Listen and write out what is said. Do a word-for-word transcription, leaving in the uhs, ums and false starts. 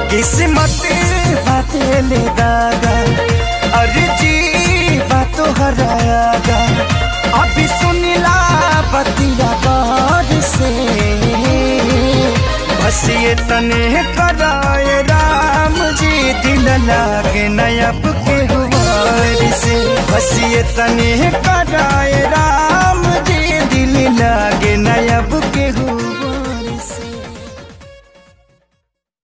किस्मत बाते ले दागा अर्जी बातो हरायागा अभी सुनिला बतिया बार से बस ये तने कराए राम जी दिल लागे नयब के हुआर से बस ये तने करा